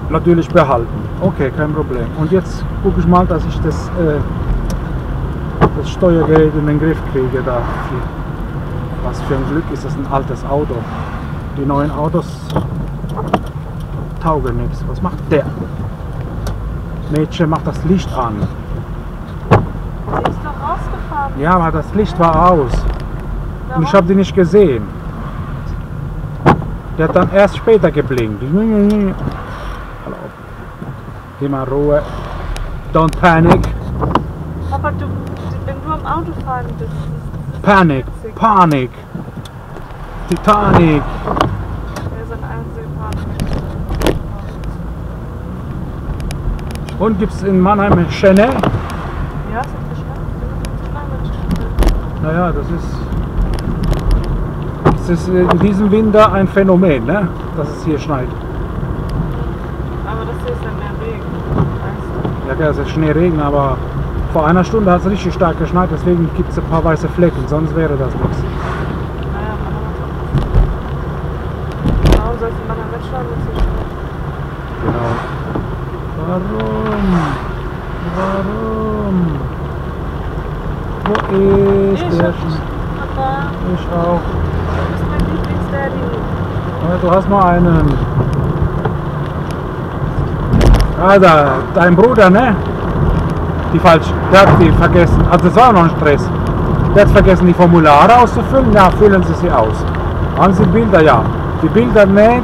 Natürlich behalten. Okay, kein Problem. Und jetzt gucke ich mal, dass ich das Steuergerät in den Griff kriege. Da. Was für ein Glück ist das, ein altes Auto. Die neuen Autos taugen nichts. Was macht der? Mädchen, macht das Licht an. Sie ist doch rausgefahren. Ja, aber das Licht war aus. Und ich habe die nicht gesehen. Der hat dann erst später geblinkt. Hallo. Geh mal Ruhe. Don't panic. Papa, wenn du am Auto fahren bist. Panic. Panik. Titanic. Wir sind Einzelfahrer. Und gibt es in Mannheim Chanel? Ja, sind wir schon. Naja, das ist in diesem Winter ein Phänomen, ne? Dass es hier schneit. Aber das hier ist dann mehr Regen. Weißt Ja, klar, es ist Schneeregen, aber vor einer Stunde hat es richtig stark geschneit, deswegen gibt es ein paar weiße Flecken, sonst wäre das nichts. du? Naja, warum sollst du mal dann wegschlagen, wenn es so schnell ist? Genau. Warum? Wo ist Ich der hab Schnee? Papa, Ich auch. du bist mein Lieblingsdaddy. Ja, du hast nur einen. Ah, da, dein Bruder, ne? Der hat die vergessen. Also das war auch noch ein Stress. Der hat vergessen, die Formulare auszufüllen. Ja, füllen Sie sie aus. Haben Sie Bilder? Ja. Die Bilder, ne,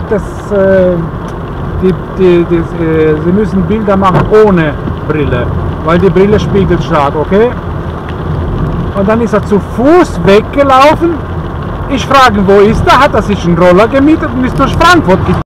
Sie müssen Bilder machen ohne Brille, weil die Brille spiegelt stark, okay? Und dann ist er zu Fuß weggelaufen. Ich frage, wo ist er? Hat er sich einen Roller gemietet und ist durch Frankfurt gefahren.